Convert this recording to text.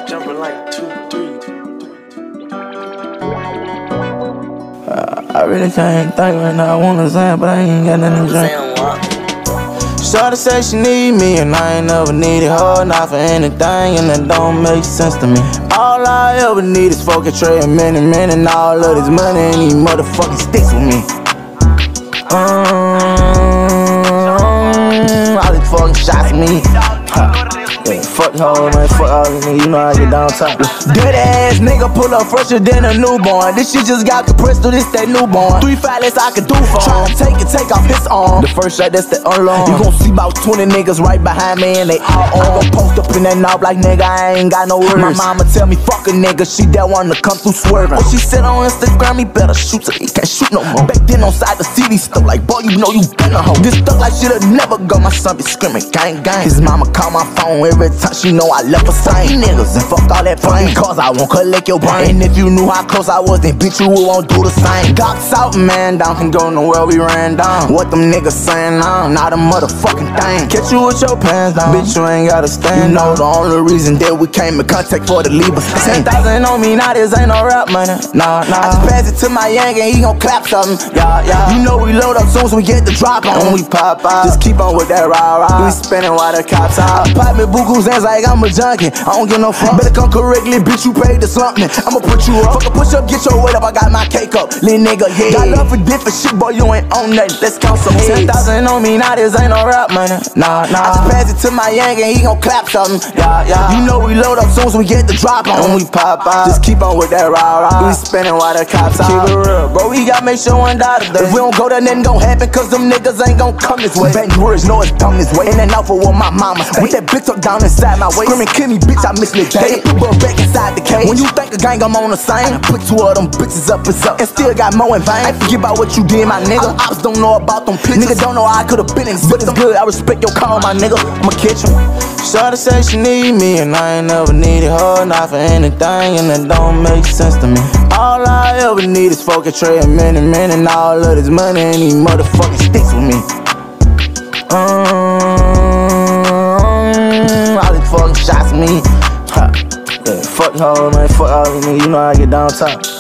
jumping like 2, 3. I really can't think right now. I wanna say, but I ain't got nothing to drink. Shorty say she need me, and I ain't never needed her, not for anything, and that don't make sense to me. All I ever need is fucking Trey and many men, and all of this money and these motherfucking sticks with me. All these fucking shots at me. Yeah, fuck hoes, man, fuck all these niggas, you know how I get down top. Good ass nigga pull up fresher than a newborn. This shit just got compressed to this that newborn. 3 5 less I could do for him. Tryna take off his arm. The first shot, that's the alarm. You gon' see about 20 niggas right behind me and they all on. I gon' post up in that knob like nigga, I ain't got no words. My mama tell me fuck a nigga, she that one to come through swerving. Oh, she said on Instagram, he better shoot so he can't shoot no more. Back then on side the CD stuff like, boy, you know you been a hoe. This stuff like shit'll never go. My son be screaming gang gang. His mama call my phone every time she know I left her same niggas and fuck all that fame. Cause I won't collect your brain. And if you knew how close I was, then bitch you won't do the same. Docs out, man down, can go nowhere, we ran down. What them niggas saying now, not a motherfucking thing. Catch you with your pants down, bitch you ain't gotta stand. You know the only reason that we came in contact for the leave us. 10,000 on me, now this ain't no rap money. Nah, I just pass it to my young and he gon' clap something. Yeah. You know we load up soon as we get the drop on. When we pop out, just keep on with that rah-rah. We spinning while the cops out. Pop me buku's hands like I'm a junkie. I don't give no fuck. Better come correctly, bitch, you paid to slump me. I'ma put you up. Fuck a push up, get your weight up, I got my cake up. Little nigga, yeah. Got love for different shit, boy, you ain't on nothing. Let's count some heads. 10,000 on me, now this ain't no rap money. Nah. I just pass it to my young and he gon' clap something. Yeah. You know we load up soon as we get the drop on. When we pop out, just keep on with that rah-rah. We spinning while the cops out. Keep it real, bro, we gotta make sure one die today. If we don't go there, nothing gon' happen, cause them niggas ain't gon' come this way. Back words, know it's dumb this way. In and out for what my mama say. With that bitch tucked down inside my waist. Screaming, kill me, bitch, I miss Lil J. Put back inside the cage. When you think a gang, I'm on the same. I put 2 of them bitches up, it's up. And still got more in vain. I ain't forget about what you did, my nigga. Ops don't know about them pictures. Niggas don't know how I could've been in. But it's good, I respect your call, my nigga. I'ma catch him. Shorty say she need me, and I ain't never needed her, not for anything, and that don't make sense to me. All I ever need is fucking Trey and many men, and all of this money and these motherfucking sticks with me. All these fucking shots at me. Yeah, fuck hoes, man, fuck all these niggas, you know how I get down top.